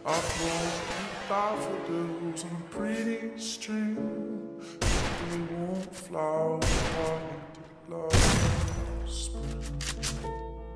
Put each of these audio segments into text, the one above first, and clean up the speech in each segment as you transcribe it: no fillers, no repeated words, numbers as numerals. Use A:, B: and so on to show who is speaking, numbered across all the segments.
A: I've broken daffodils on a pretty string. They won't flower like last spring.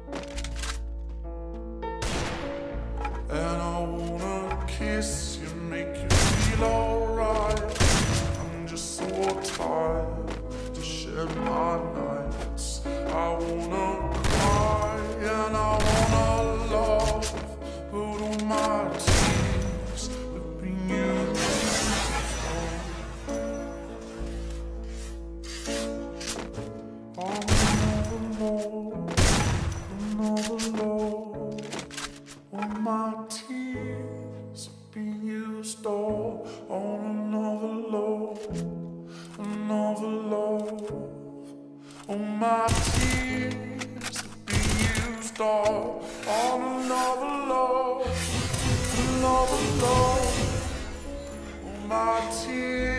A: And I wanna kiss you, make you feel alright. I'm just so tired to share my nights. I wanna cry and I wanna love, but all my tears have been used. Another love, all my tears have been used all on another love, another love. All my tears have been used all on another love, another love. All my tears.